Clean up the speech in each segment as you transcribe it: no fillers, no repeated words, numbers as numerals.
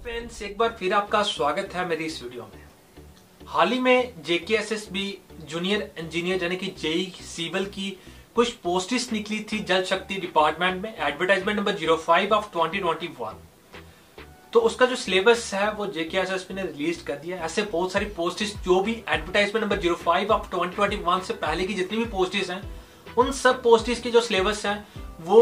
Friends, एक बार फिर आपका स्वागत है मेरी इस वीडियो में। हाल ही में JKSSB जूनियर इंजीनियर यानी कि जेई सिविल की कुछ पोस्ट्स निकली थी जल शक्ति डिपार्टमेंट में, एडवर्टाइजमेंट नंबर 05 ऑफ 2021। तो उसका जो सिलेबस है वो JKSSB ने रिलीज कर दिया। ऐसे बहुत सारी पोस्ट्स जो भी एडवर्टाइजमेंट नंबर 05 ऑफ 2021 से पहले की जितनी भी पोस्ट्स हैं, उन सब पोस्ट्स की जो सिलेबस है वो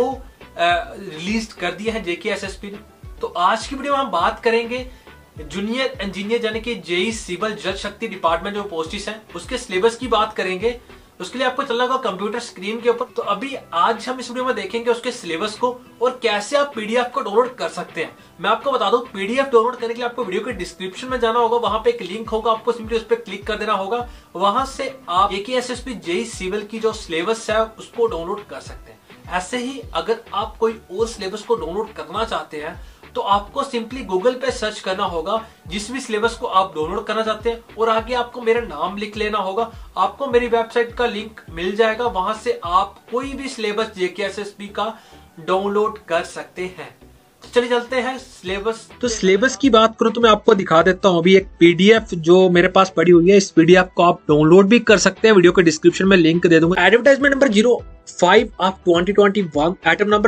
रिलीज कर दिया है JKSSB ने। तो आज की वीडियो में हम बात करेंगे जूनियर इंजीनियर यानी कि जेई सिविल जल शक्ति डिपार्टमेंट जो पोस्ट्स हैं उसके सिलेबस की बात करेंगे। उसके लिए आपको चलना होगा कंप्यूटर स्क्रीन के ऊपर। तो अभी आज हम इस वीडियो में देखेंगे उसके सिलेबस को और कैसे आप पीडीएफ को डाउनलोड कर सकते हैं। मैं आपको बता दूं, पीडीएफ डाउनलोड करने के लिए आपको वीडियो के डिस्क्रिप्शन में जाना होगा, वहां पे एक लिंक होगा, आपको सिंपली उस पर क्लिक कर देना होगा। वहां से आप JKSSB जेई सिविल की जो सिलेबस है उसको डाउनलोड कर सकते हैं। ऐसे ही अगर आप कोई और सिलेबस को डाउनलोड करना चाहते हैं तो आपको सिंपली गूगल पे सर्च करना होगा जिस भी सिलेबस को आप डाउनलोड करना चाहते हैं, और आगे आपको मेरा नाम लिख लेना होगा। आपको मेरी वेबसाइट का लिंक मिल जाएगा, वहां से आप कोई भी सिलेबस JKSSB का डाउनलोड कर सकते हैं। तो चलिए चलते हैं सिलेबस। तो सिलेबस की बात करूं तो मैं आपको दिखा देता हूं अभी एक पीडीएफ जो मेरे पास पड़ी हुई है। इस पीडीएफ को आप डाउनलोड भी कर सकते हैं, वीडियो के डिस्क्रिप्शन में लिंक दे दूंगा। Advertisement number 05 of 2021, item number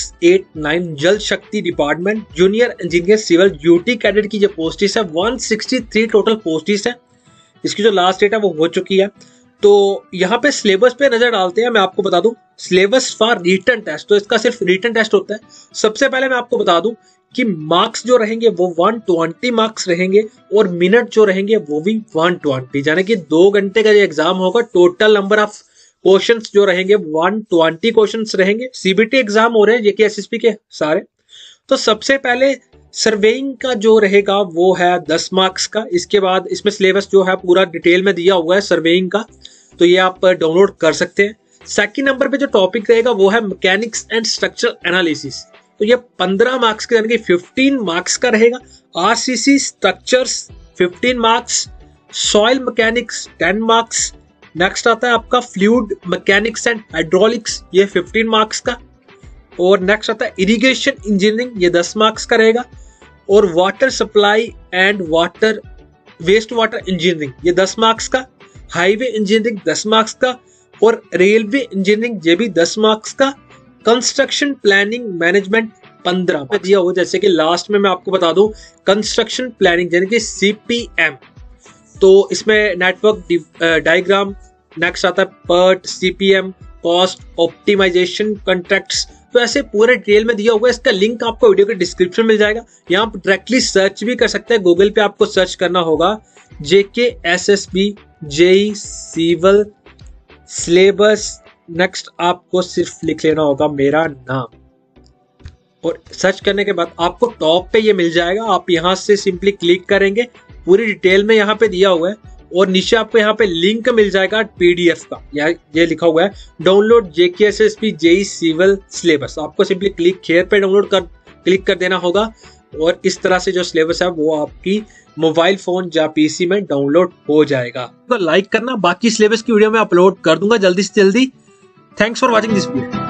689, Jal Shakti department junior engineer civil duty cadet की जो पोस्ट्स है 163 टोटल पोस्ट्स है। इसकी जो लास्ट डेट है वो हो चुकी है। तो यहाँ पे सिलेबस पे नजर डालते हैं। मैं आपको बता दूं सिलेबस फॉर रिटन टेस्ट, तो इसका सिर्फ रिटन टेस्ट होता है। सबसे पहले मैं आपको बता दूं कि मार्क्स जो रहेंगे वो 120 मार्क्स रहेंगे और मिनट जो रहेंगे वो भी 120, यानी कि 2 घंटे का जो एग्जाम होगा। टोटल नंबर ऑफ क्वेश्चंस जो रहेंगे 120 क्वेश्चंस रहेंगे। सीबीटी एग्जाम हो रहे हैं JKSSB के सारे। तो सबसे पहले सर्वेइंग का जो रहेगा वो है 10 मार्क्स का। इसके बाद इसमें सिलेबस जो है पूरा डिटेल में दिया हुआ है सर्वेइंग का, तो ये आप डाउनलोड कर सकते हैं। सेकंड नंबर पे जो टॉपिक रहेगा वो है मैकेनिक्स एंड स्ट्रक्चरल एनालिसिस, तो ये 15 मार्क्स का यानी कि 15 मार्क्स का रहेगा। RCC structures 15 marks, soil mechanics 10 marks. Next आता है आपका फ्लूइड मैकेनिक्स एंड हाइड्रोलिक्स, ये 15 मार्क्स का। और नेक्स्ट आता है इरिगेशन इंजीनियरिंग, ये 10 मार्क्स का रहेगा। और water supply and water waste water engineering, ये 10 मार्क्स का। हाईवे इंजीनियरिंग 10 मार्क्स का। और रेलवे इंजीनियरिंग ये भी 10 मार्क्स का। कंस्ट्रक्शन प्लानिंग मैनेजमेंट 15 में दिया हुआ। जैसे कि लास्ट में मैं आपको बता दूं कंस्ट्रक्शन प्लानिंग यानी कि CPM, तो इसमें नेटवर्क डायग्राम। नेक्स्ट आता है PERT, CPM, cost optimisation, contracts. तो ऐसे पूरे डिटेल में दिया हुआ है। इसका लिंक आपको वीडियो के डिस्क्रिप्शन में मिल जाएगा। यहाँ आप डायरेक्टली सर्च भी कर सकते हैं। गूगल पे आपको सर्च करना होगा JKSSB JE civil syllabus. Next आपको सिर्फ लिख लेना होगा मेरा नाम, और सर्च करने के बाद आपको टॉप पे ये मिल जाएगा। आप यहाँ से सिंपली क्लिक करेंगे, पूरी डिटेल में यहाँ पे दिया हुआ है। और नीचे आपको यहाँ पे लिंक मिल जाएगा PDF का, ये लिखा हुआ है download JKSSB JE civil syllabus. आपको सिंपली क्लिक हियर पे क्लिक कर देना होगा, और इस तरह से जो सिलेबस है वो आपकी मोबाइल फोन या PC में डाउनलोड हो जाएगा। तो लाइक करना, बाकी सिलेबस की वीडियो में अपलोड कर दूंगा जल्दी से जल्दी। Thanks for watching this video.